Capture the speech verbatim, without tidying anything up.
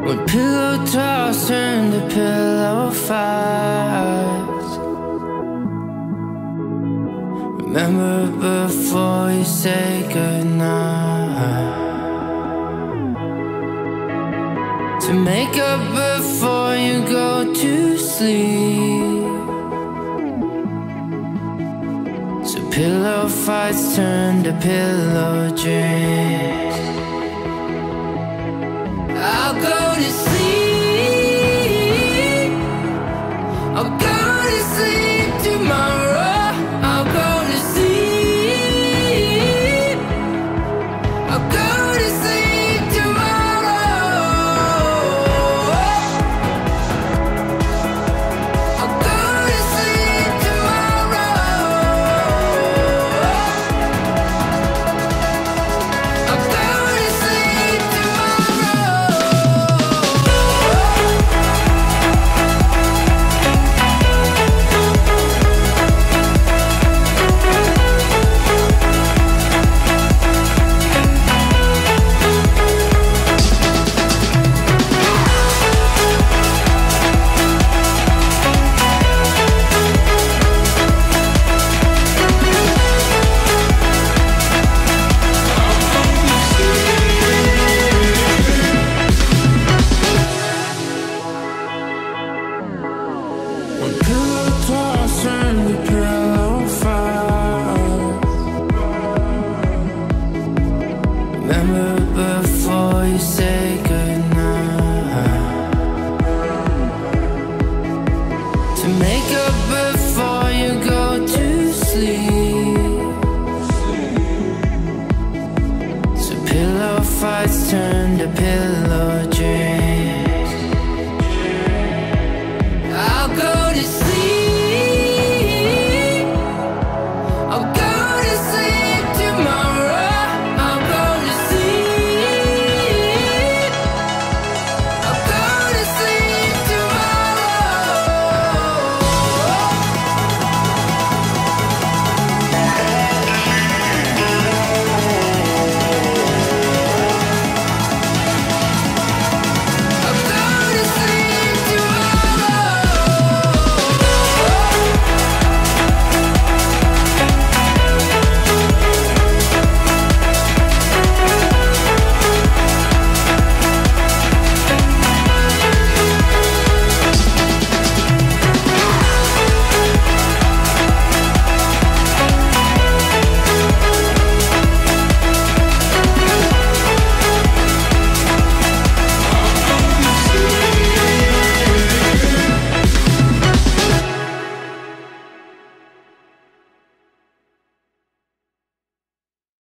When pillow talks turn to pillow fights. Remember before you say goodnight. To make up before you go to sleep. So pillow fights turn to pillow dreams. I'll go to sleep. I'll go to sleep tomorrow. I'll go to sleep. I'll go to sleep tomorrow. I'll go to sleep tomorrow. I'll go to sleep tomorrow. When pillow talks turn to pillow fights. Remember before you say goodnight. To make up before you go to sleep. So pillow fights turn to pillow